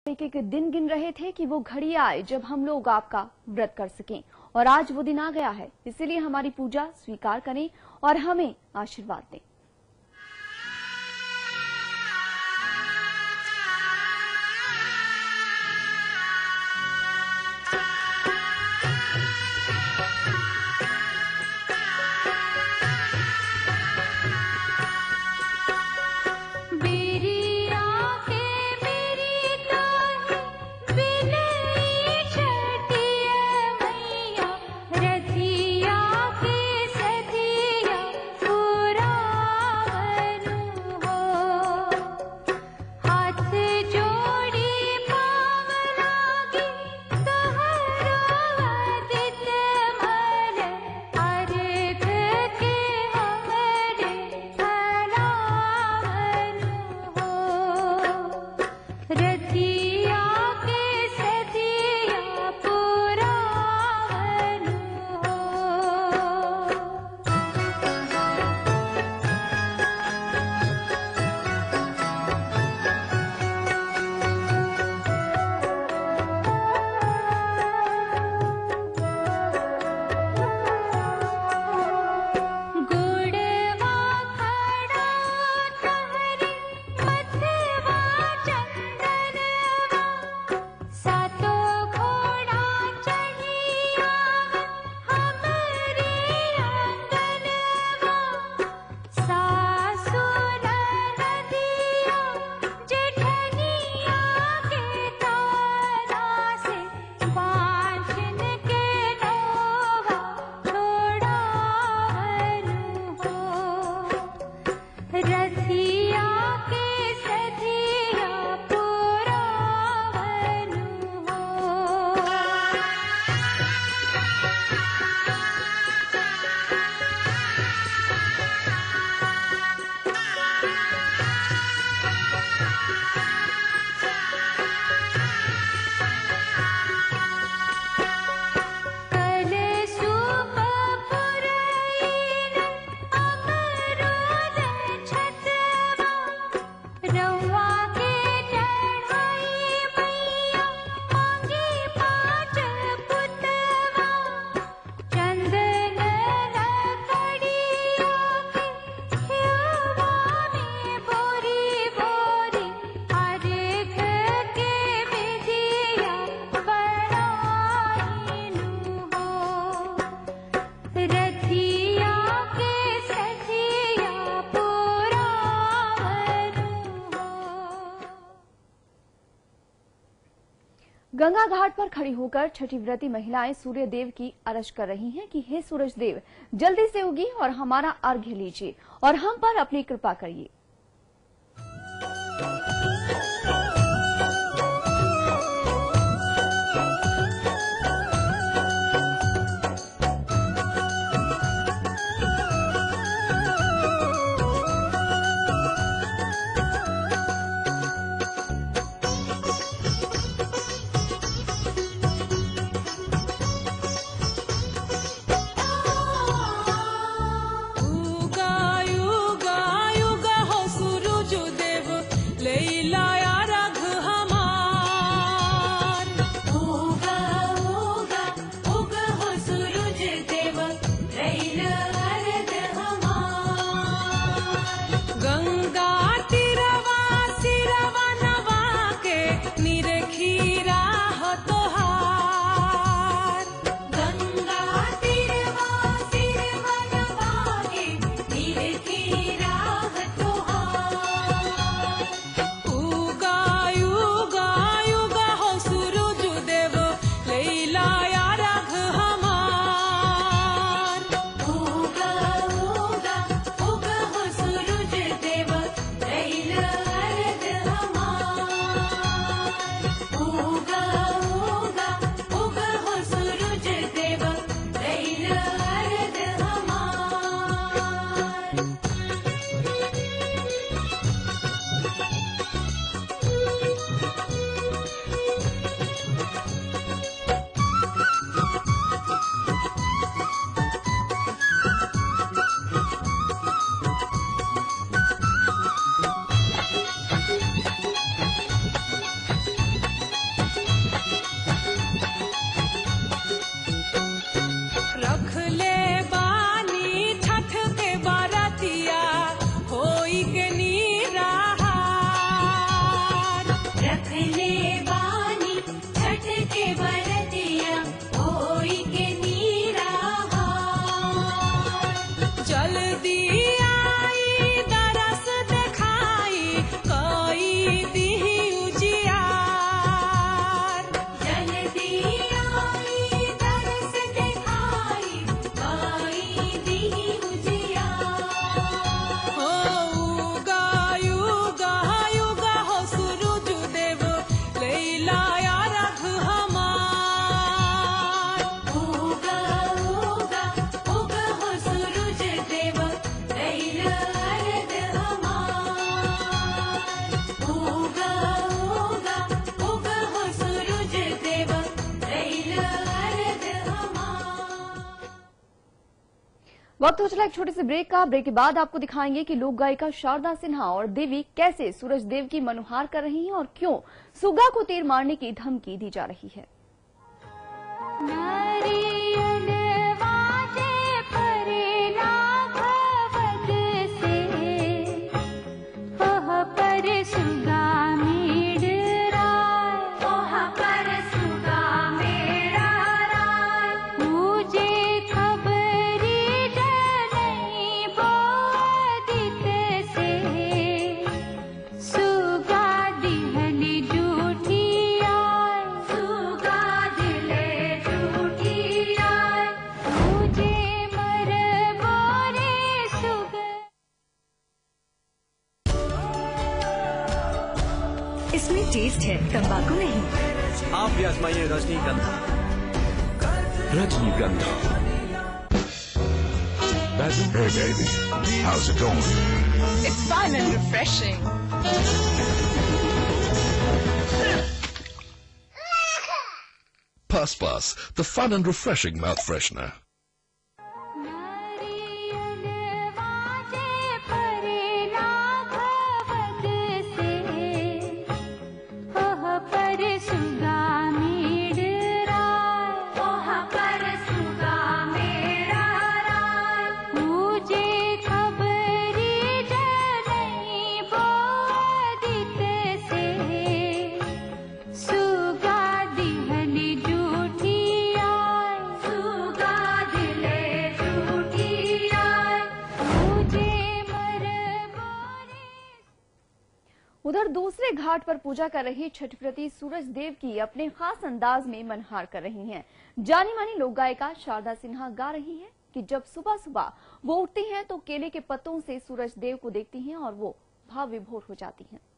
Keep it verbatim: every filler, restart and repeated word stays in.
एक एक दिन गिन रहे थे कि वो घड़ी आए जब हम लोग आपका व्रत कर सकें, और आज वो दिन आ गया है। इसीलिए हमारी पूजा स्वीकार करें और हमें आशीर्वाद दें। गंगा घाट पर खड़ी होकर छठी व्रती महिलाएं सूर्य देव की अरज कर रही हैं कि हे सूरज देव, जल्दी से उगी और हमारा अर्घ्य लीजिए और हम पर अपनी कृपा करिए। युगा युगा युगा हो वक्त हो चला एक छोटे से ब्रेक का। ब्रेक के बाद आपको दिखाएंगे कि लोक गायिका शारदा सिन्हा और देवी कैसे सूरज देव की मनुहार कर रही हैं और क्यों सुगा को तीर मारने की धमकी दी जा रही है। इसमें टेस्ट है, तंबाकू नहीं। आप भी आजमाइए रजनीगंधा। Rajnigandha. Hey baby, how's it going? It's fun and refreshing. Puss Puss, the fun and refreshing mouth freshener. उधर दूसरे घाट पर पूजा कर रही छठव्रती सूरज देव की अपने खास अंदाज में मनहार कर रही हैं। जानी मानी लोक गायिका शारदा सिन्हा गा रही हैं कि जब सुबह सुबह वो उठती हैं तो केले के पत्तों से सूरज देव को देखती हैं और वो भाव विभोर हो जाती हैं।